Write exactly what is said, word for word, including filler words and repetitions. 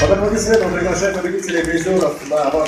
Потом мы с этого приглашаем победителей призеров на